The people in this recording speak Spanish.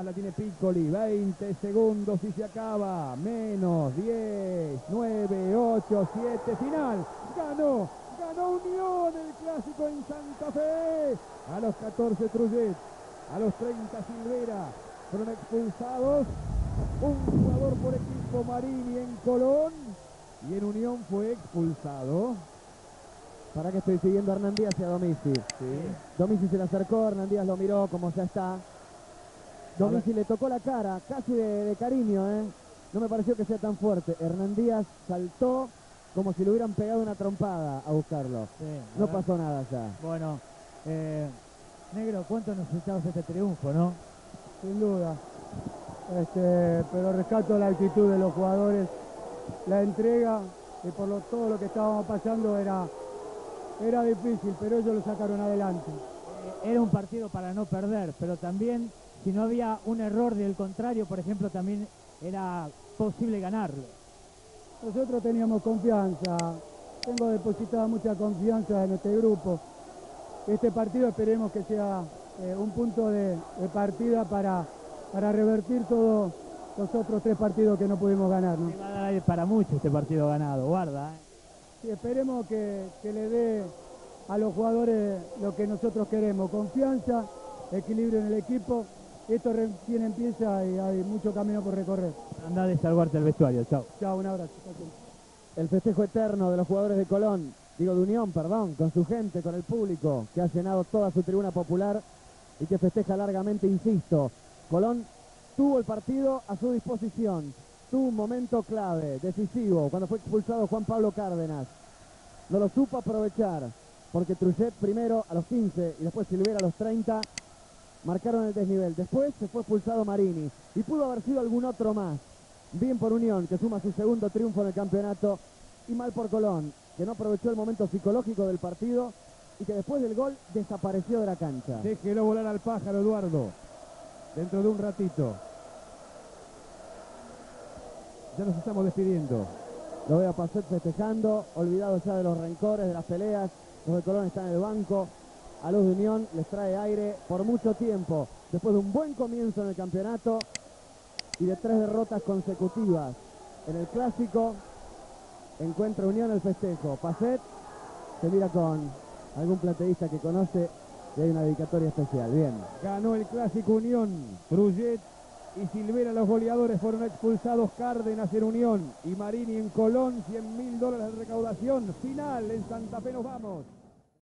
la tiene Piccoli. 20 segundos y se acaba. Menos 10, 9, 8, 7. Final. Ganó Unión el clásico en Santa Fe. A los 14 Trullet. A los 30 Silvera. Fueron expulsados un jugador por equipo, Marini en Colón. Y en Unión fue expulsado. Para que estoy siguiendo a Hernán Díaz y a Domici. Sí. Domici se le acercó, Hernán Díaz lo miró como ya está. Domici le tocó la cara, casi de cariño, ¿eh? No me pareció que sea tan fuerte. Hernán Díaz saltó como si le hubieran pegado una trompada a buscarlo. Sí, no pasó nada ya. Bueno, Negro, ¿cuánto necesitamos este triunfo, no? Sin duda. Pero rescato la actitud de los jugadores, la entrega, y por todo lo que estábamos pasando era difícil, pero ellos lo sacaron adelante. Era un partido para no perder, pero también si no había un error del contrario, por ejemplo, también era posible ganarlo. Nosotros teníamos confianza, tengo depositada mucha confianza en este grupo. Este partido esperemos que sea un punto de partida para revertir todos los otros 3 partidos que no pudimos ganar, ¿no? Se va a dar aire para mucho este partido ganado, guarda. Sí, esperemos que le dé a los jugadores lo que nosotros queremos, confianza, equilibrio en el equipo. Esto recién empieza y hay mucho camino por recorrer. Anda a desarguarte el vestuario, chao. Chao, un abrazo. El festejo eterno de los jugadores de Colón, digo de Unión, perdón, con su gente, con el público, que ha llenado toda su tribuna popular y que festeja largamente, insisto. Colón tuvo el partido a su disposición, tuvo un momento clave, decisivo, cuando fue expulsado Juan Pablo Cárdenas. No lo supo aprovechar, porque Trullet primero a los 15 y después Silvera a los 30 marcaron el desnivel. Después se fue expulsado Marini y pudo haber sido algún otro más. Bien por Unión, que suma su segundo triunfo en el campeonato, y mal por Colón, que no aprovechó el momento psicológico del partido y que después del gol desapareció de la cancha. Déjelo volar al pájaro, Eduardo. Dentro de un ratito. Ya nos estamos despidiendo. Lo veo a Pacet festejando, olvidado ya de los rencores, de las peleas. Los de Colón están en el banco. A los de Unión les trae aire por mucho tiempo, después de un buen comienzo en el campeonato y de 3 derrotas consecutivas. En el clásico encuentra Unión el festejo. Pacet se mira con algún plateísta que conoce y hay una dedicatoria especial. Bien. Ganó el clásico Unión. Trullet y Silvera, los goleadores, fueron expulsados. Cárdenas en Unión y Marini en Colón. $100.000 de recaudación. Final en Santa Fe, nos vamos.